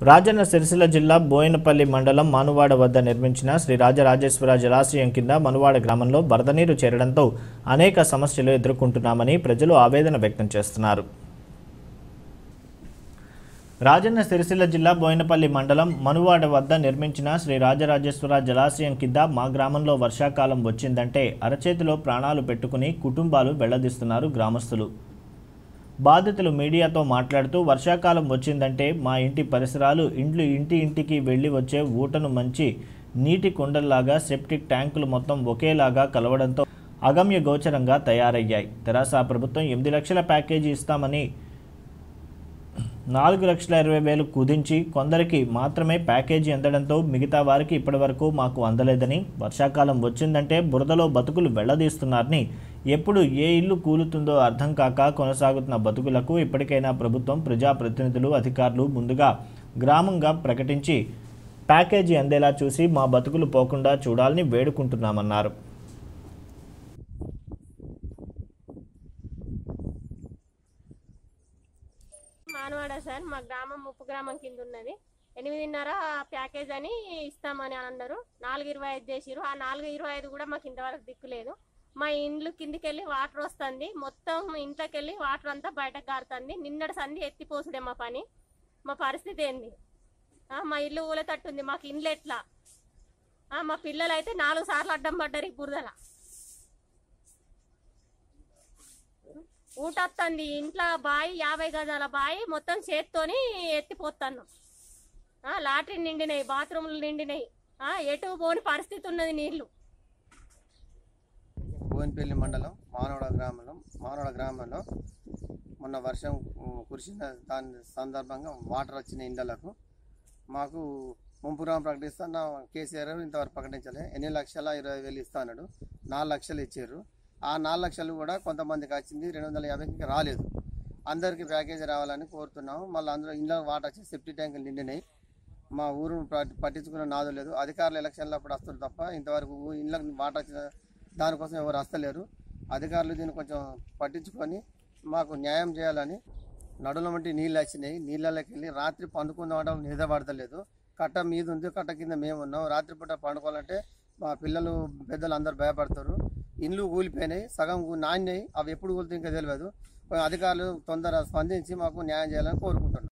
రాజన్న సిరిసిల్ల జిల్లా బోయినపల్లి మండలం మానువాడ వద్ద నిర్మించిన శ్రీ రాజరాజేశ్వర జలాశయం కింద మనువాడ గ్రామంలో వరద నీరు చేరడంతో అనేక సమస్యలు ఎదుర్కొంటున్నామని ప్రజలు ఆవేదన వ్యక్తం చేస్తున్నారు. రాజన్న సిరిసిల్ల జిల్లా బోయినపల్లి మండలం మనువాడ వద్ద నిర్మించిన శ్రీ రాజరాజేశ్వర జలాశయం కింద మా గ్రామంలో వర్షాకాలం వచ్చిందంటే అరచేతిలో ప్రాణాలు పెట్టుకుని కుటుంబాలు వెళ్లదీస్తున్నారు గ్రామస్తులు. బాధితులు మీడియాతో మాట్లాడుతూ వర్షాకాలం వచ్చిందంటే మా ఇంటి పరిసరాలు ఇంటికి వెళ్లి వచ్చే ఊటను మంచి నీటి కుండల్లాగా సెప్టిక్ ట్యాంకులు మొత్తం ఒకేలాగా కలవడంతో అగమ్య గోచరంగా తయారయ్యాయి. తెరాస ప్రభుత్వం 8 లక్షల ప్యాకేజీ ఇస్తామని 4,20,000 కుదించి కొందరికి మాత్రమే ప్యాకేజీ అందడంతో మిగతా వారికి ఇప్పటివరకు మాకు అందలేదని, వర్షాకాలం వచ్చిందంటే బురదలో బతుకులు వెళ్లదీస్తున్నారని, ఎప్పుడు ఏ ఇల్లు కూలుతుందో అర్థం కాక కొనసాగుతున్న బతుకులకు ఇప్పటికైనా ప్రభుత్వం, ప్రజాప్రతినిధులు, అధికారులు ముందుగా గ్రామంగా ప్రకటించి ప్యాకేజీ అందేలా చూసి మా బతుకులు పోకుండా చూడాలని వేడుకుంటున్నామన్నారు. మానవాడ సార్, మా గ్రామం ముప్పు గ్రామం కింద ఉన్నది. 8.5 ప్యాకేజ్ అని ఇస్తామని అన్నారు. 4.25 చేసిరు. ఆ 4.25 కూడా మాకు ఇంతవరకు దిక్కులేదు. మా ఇండ్లు కిందికి వెళ్ళి వాటర్ వస్తుంది, మొత్తం ఇంట్లోకి వెళ్ళి వాటర్ అంతా బయటకు కారుతుంది. నిన్నటి సంధి ఎత్తిపోసుడే మా పని. మా పరిస్థితి ఏంది? మా ఇల్లు ఊలతట్టుంది, మాకు ఇండ్లు ఎట్లా? మా పిల్లలు అయితే 4 సార్లు అడ్డం పడ్డారు ఈ బురదల. ఊటొస్తుంది ఇంట్లో, బాయి 50 గజాల బాయి మొత్తం చేత్తోని ఎత్తిపోతాను. లాట్రిన్ నిండినాయి, బాత్రూములు నిండినాయి, ఎటు పోని పరిస్థితి ఉన్నది నీళ్లు. బోయినపల్లి మండలం మానవాడ గ్రామంలో మొన్న వర్షం కురిసిన దాని సందర్భంగా వాటర్ వచ్చిన ఇండ్లకు మాకు ముంపురాం ప్రకటిస్తున్న కేసీఆర్ ఇంతవరకు ప్రకటించలే. 8,20,000 ఇస్తా అన్నాడు. 4 లక్షలు ఇచ్చారు. ఆ 4 లక్షలు కూడా కొంతమందికి వచ్చింది, 250కి రాలేదు. అందరికీ ప్యాకేజీ రావాలని కోరుతున్నాము. మళ్ళీ అందులో ఇంట్లో వాటర్ వచ్చి సెఫ్టీ ట్యాంకులు నిండినాయి. మా ఊరును పట్టించుకున్న నాదు లేదు. అధికారులు ఎలక్షన్లు అప్పుడు వస్తారు తప్ప ఇంతవరకు ఇంట్లోకి వాటర్ వచ్చిన దానికోసం ఎవరు వస్తలేరు. అధికారులు దీన్ని కొంచెం పట్టించుకొని మాకు న్యాయం చేయాలని. నడుల వంటి నీళ్ళు వచ్చినాయి. నీళ్ళకి వెళ్ళి రాత్రి పండుకుందామంటే నిద్ర పడతలేదు. కట్ట మీద ఉంది, కట్ట కింద మేము ఉన్నాం. రాత్రిపూట పండుకోవాలంటే మా పిల్లలు పెద్దలు అందరు భయపడతారు. ఇండ్లు కూలిపోయినాయి, సగం నాణ్యాయి. అవి ఎప్పుడు కూలితే ఇంకా తెలియదు. అధికారులు తొందరగా స్పందించి మాకు న్యాయం చేయాలని కోరుకుంటున్నాం.